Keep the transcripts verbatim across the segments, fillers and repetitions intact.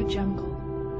Jungle.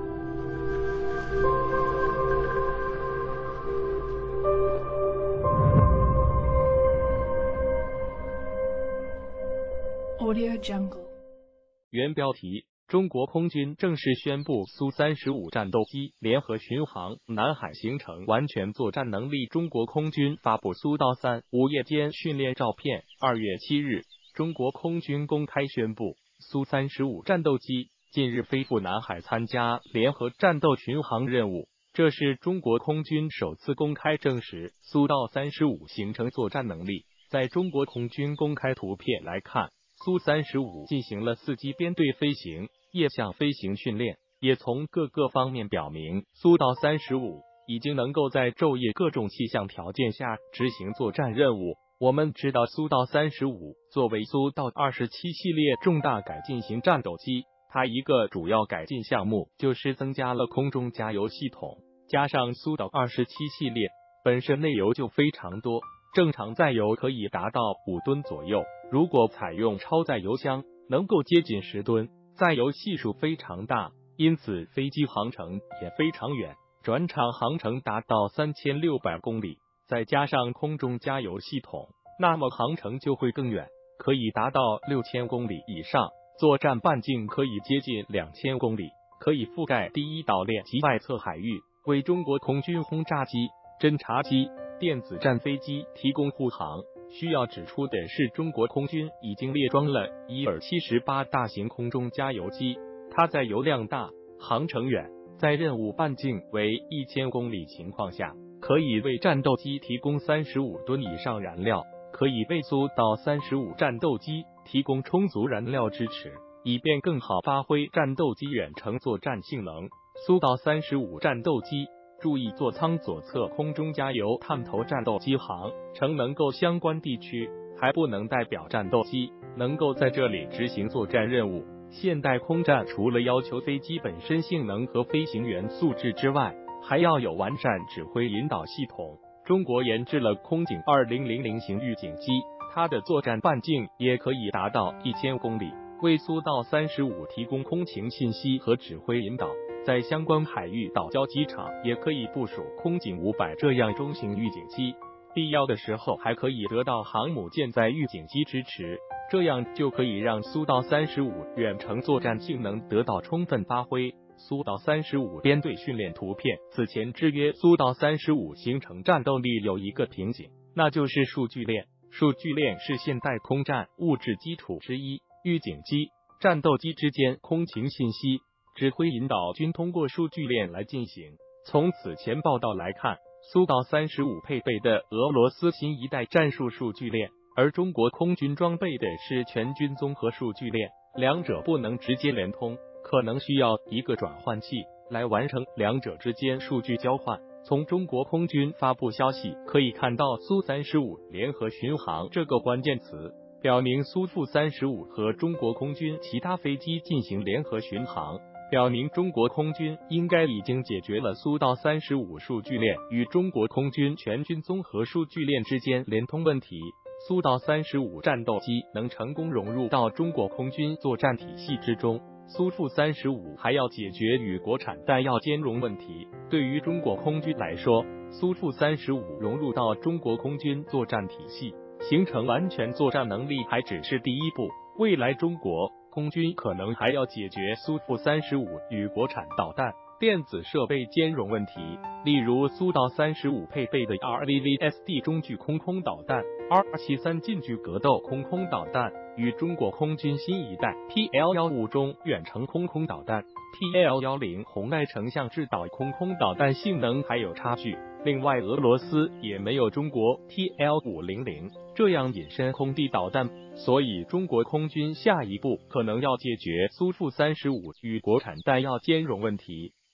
Audio Jungle. 原标题：中国空军正式宣布苏三十五战斗机联合巡航南海形成完全作战能力。中国空军发布苏到三五夜间训练照片。二月七日，中国空军公开宣布，苏三十五战斗机近日飞赴南海参加联合战斗巡航任务。这是中国空军首次公开证实苏到三十五形成作战能力。在中国空军公开图片来看，苏三十五进行了四机编队飞行、夜向飞行训练，也从各个方面表明，苏到三十五已经能够在昼夜各种气象条件下执行作战任务。我们知道，苏到三十五作为苏到二十七系列重大改进型战斗机，它一个主要改进项目就是增加了空中加油系统。加上苏到二十七系列本身内油就非常多，正常载油可以达到五吨左右，如果采用超载油箱，能够接近十吨，载油系数非常大，因此飞机航程也非常远，转场航程达到三千六百公里，再加上空中加油系统，那么航程就会更远，可以达到六千公里以上，作战半径可以接近两千公里，可以覆盖第一岛链及外侧海域，为中国空军轰炸机、侦察机、电子战飞机提供护航。需要指出的是，中国空军已经列装了伊尔七十八大型空中加油机，它在油量大、航程远，在任务半径为一千公里情况下，可以为战斗机提供三十五吨以上燃料，可以为苏到三十五战斗机提供充足燃料支持，以便更好发挥战斗机远程作战性能。苏到三十五战斗机注意座舱左侧空中加油探头战斗机航程能够相关地区，还不能代表战斗机能够在这里执行作战任务。现代空战除了要求飞机本身性能和飞行员素质之外，还要有完善指挥引导系统。中国研制了空警二零零零型预警机，它的作战半径也可以达到一千公里，为苏到三十五提供空情信息和指挥引导。在相关海域岛礁机场也可以部署空警五百这样中型预警机，必要的时候还可以得到航母舰载预警机支持，这样就可以让苏到三十五远程作战性能得到充分发挥。苏到三十五编队训练图片。此前制约苏到三十五形成战斗力有一个瓶颈，那就是数据链。数据链是现代空战物质基础之一，预警机、战斗机之间空情信息、指挥引导均通过数据链来进行。从此前报道来看，苏到三十五配备的俄罗斯新一代战术数据链，而中国空军装备的是全军综合数据链，两者不能直接连通，可能需要一个转换器来完成两者之间数据交换。从中国空军发布消息可以看到，苏三十五联合巡航这个关键词表明苏负三十五和中国空军其他飞机进行联合巡航，表明中国空军应该已经解决了苏到三十五数据链与中国空军全军综合数据链之间连通问题。苏到三十五战斗机能成功融入到中国空军作战体系之中，苏负三十五还要解决与国产弹药兼容问题。对于中国空军来说，苏负三十五融入到中国空军作战体系，形成完全作战能力还只是第一步，未来中国空军可能还要解决苏负三十五与国产导弹、电子设备兼容问题，例如苏到三十五配备的 R V V S D 中距空空导弹、R 七三近距格斗空空导弹与中国空军新一代 P L 十五中远程空空导弹、P L 十零红外成像制导空空导弹性能还有差距。另外，俄罗斯也没有中国 T L 五零零这样隐身空地导弹，所以中国空军下一步可能要解决苏负三十五与国产弹药兼容问题。